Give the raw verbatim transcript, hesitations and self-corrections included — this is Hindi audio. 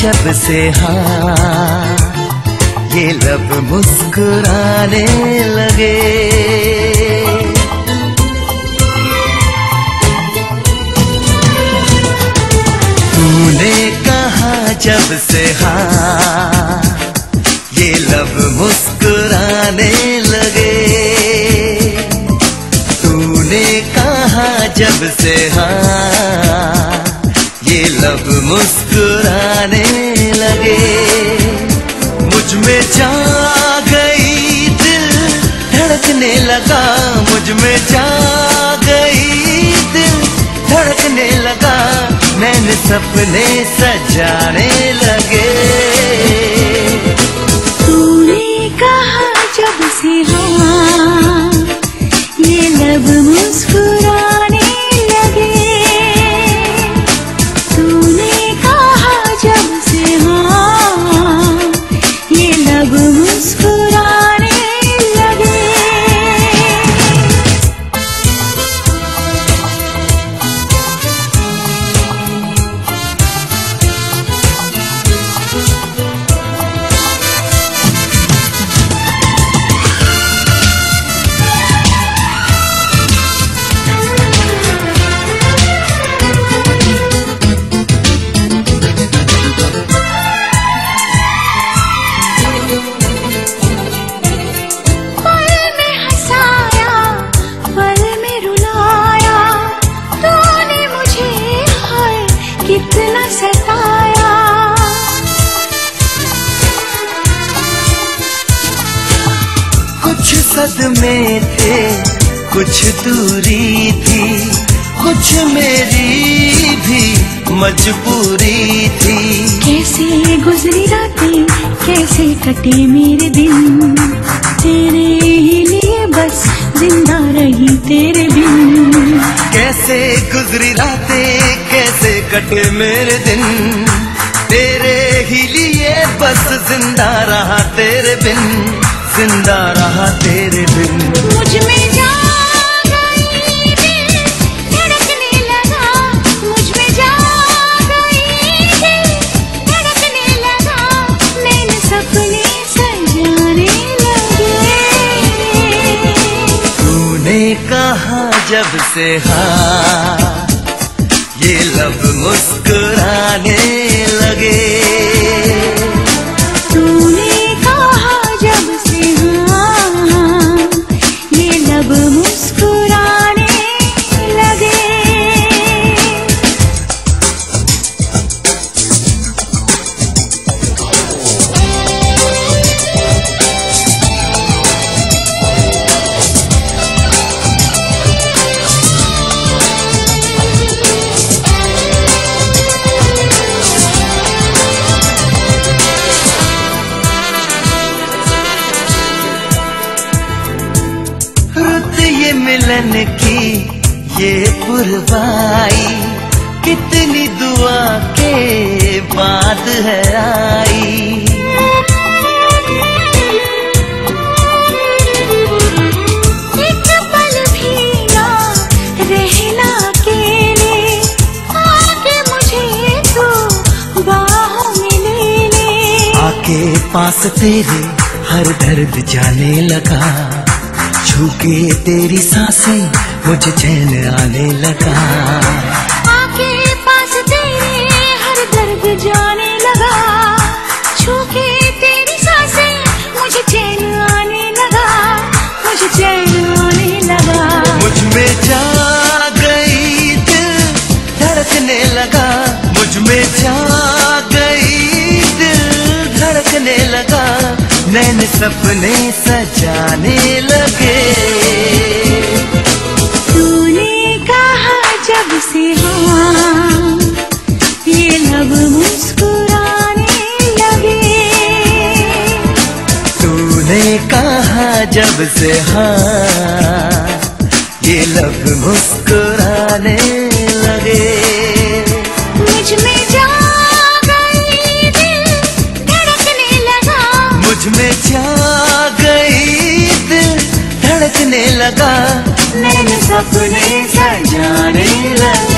जब से हाँ ये लब मुस्कुराने लगे। तूने कहा जब से हाँ ये लब मुस्कुराने लगे। तूने कहा जब से हाँ ये लब मुस्कुराने लगे। मुझ में जा गई दिल धड़कने लगा। मुझ में जा गई दिल धड़कने लगा। मैंने सपने सजाने लगे। तूने कहा जब से हाँ ये लब मुस्कुराने लगे। तूने कहा जब से हाँ ये लब मुस्कुराने लगे। कितना सताया कुछ सदमे थे कुछ दूरी थी। कुछ मेरी भी मजबूरी थी। कैसे गुजरी रातें कैसे कटे मेरे दिन। तेरे ही लिए बस जिंदा रही तेरे बिन। कैसे गुजरी रातें कैसे कटे मेरे दिन। तेरे ही लिए बस जिंदा रहा तेरे बिन। जिंदा रहा तेरे बिन। मुझ में जा गई दिल धड़कने लगा। मुझ में जा गई दिल धड़कने लगा। मैंने सपने सजाने लगे। तूने कहा जब से हाँ ये लब मुस्कुराने लगे। तूने कहा जब से हाँ ये लब मुस्कुराने लगे। मिलन की ये पुरवाई कितनी दुआ के बाद है आई। एक पल भी ना रहना अकेले। आके मुझे तो बाहों में ले ले। आके पास तेरे हर दर्द जाने लगा। छू के तेरी सांसें मुझे चैन आने लगा। आके पास तेरे हर दर्द जाने लगा। छू के तेरी सांसें मुझे चैन आने लगा। मुझे चैन आने लगा। मुझ में जा गई दिल धड़कने लगा। मुझ में जा गई दिल धड़कने लगा। नैन सपने सजाने लगे। तूने कहा जब से हाँ ये लब मुस्कुराने लगे। तूने कहा जब से हाँ ये लब मुस्कुराने लगे। मुझ में जा गई दिल धड़कने लगा। मुझ में जा गई दिल धड़कने लगा। मैंने सपने सजाने लगा।